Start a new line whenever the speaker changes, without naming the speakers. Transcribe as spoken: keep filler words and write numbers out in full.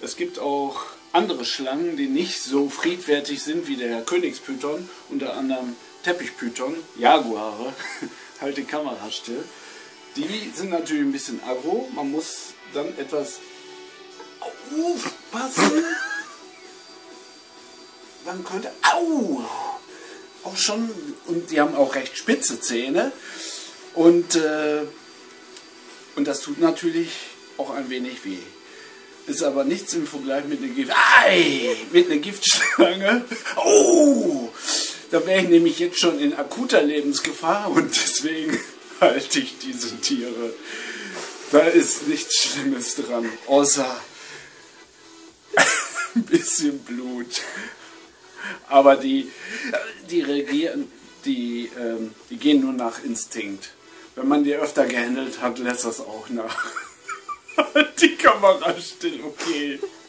es gibt auch andere Schlangen, die nicht so friedfertig sind wie der Königspython, unter anderem Teppichpython, Jaguare, halt die Kamera still. Die sind natürlich ein bisschen aggro, man muss dann etwas aufpassen. Dann könnte, au, auch schon, und die haben auch recht spitze Zähne und, äh, und das tut natürlich auch ein wenig weh. Ist aber nichts im Vergleich mit einer Gift, Ei, mit einer Giftschlange. Oh, da wäre ich nämlich jetzt schon in akuter Lebensgefahr und deswegen halte ich diese Tiere. Da ist nichts Schlimmes dran, außer ein bisschen Blut. Aber die, die reagieren, die, ähm, die gehen nur nach Instinkt. Wenn man die öfter gehandelt hat, lässt das auch nach. Die Kamera still, okay.